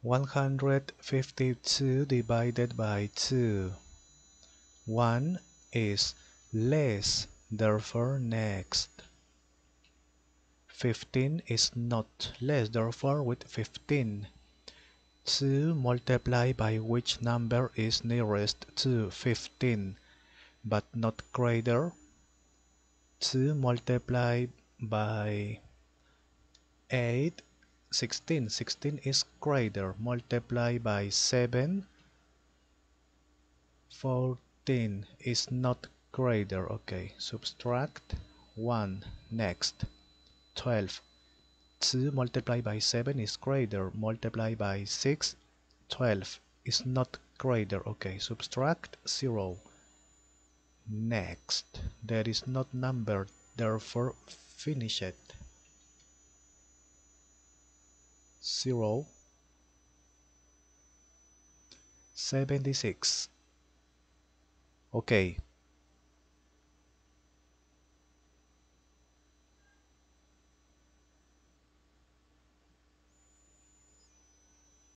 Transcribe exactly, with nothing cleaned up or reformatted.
one hundred fifty-two divided by two. one is less, therefore next. fifteen is not less, therefore with fifteen. two multiplied by which number is nearest to fifteen, but not greater? two multiplied by eight, sixteen. sixteen is greater. Multiply by seven, fourteen is not greater. Okay, subtract one. Next, twelve. two multiplied by seven is greater. Multiply by six, twelve is not greater. Okay, subtract zero. Next, there is not number, therefore finish it. zero, seventy-six. Okay,